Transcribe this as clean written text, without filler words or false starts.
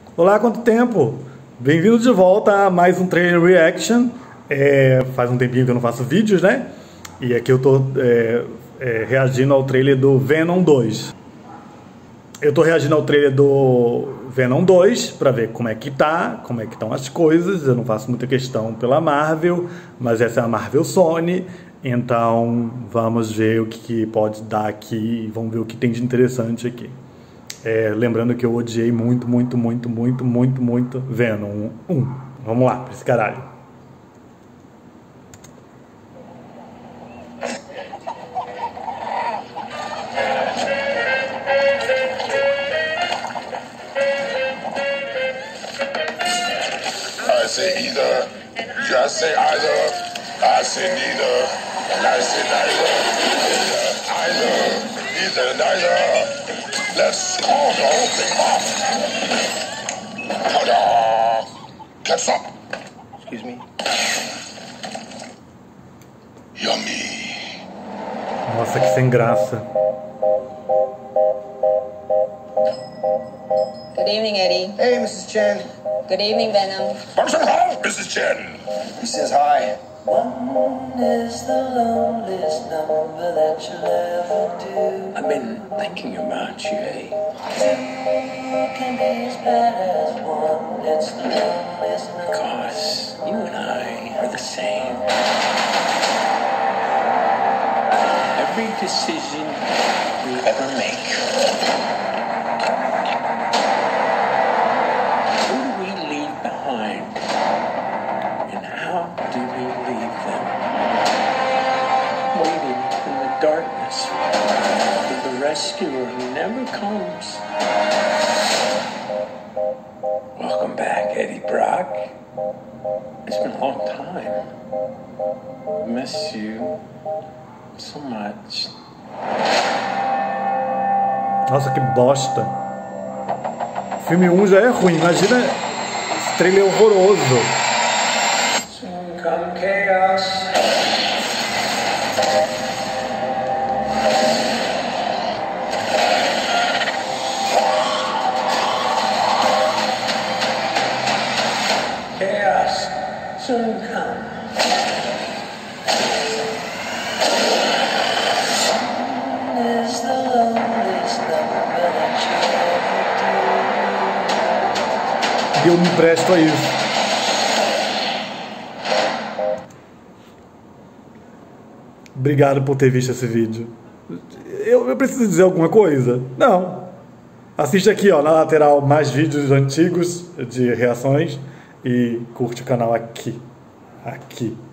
Olá, quanto tempo? Bem-vindo de volta a mais um trailer reaction. Faz um tempinho que eu não faço vídeos, né? E aqui eu tô reagindo ao trailer do Venom 2. Eu tô reagindo ao trailer do Venom 2 pra ver como é que estão as coisas. Eu não faço muita questão pela Marvel, mas essa é a Marvel Sony. Então vamos ver o que pode dar aqui e vamos ver o que tem de interessante aqui. Lembrando que eu odiei muito Venom 1. Vamos lá, pra esse caralho. I say either, you say either, I say neither, and I say neither, neither. Let's call the whole thing off. Ta-da! Catch up. Excuse me. Yummy. Nossa, que sem graça. Good evening, Eddie. Hey, Mrs. Chen. Good evening, Venom. Function hall, Mrs. Chen. He says hi. One is the loneliest number that you'll ever do. I've been thinking about you, eh? Two can be as bad as one. It's the loneliest number. Because you and I are the same. Every decision we ever make, who do we leave behind? And how do we leave them? Waiting in the darkness for the rescuer who never comes. Welcome back, Eddie Brock. It's been a long time. Miss you so much. Nossa, que bosta. O filme 1 já é ruim, imagina esse trailer horroroso. Soon come chaos. Chaos soon come. Is the loneliest number that you'll ever do. E eu me presto a isso. Obrigado por ter visto esse vídeo. Eu preciso dizer alguma coisa? Não. Assiste aqui, ó, na lateral, mais vídeos antigos de reações e curte o canal aqui. Aqui.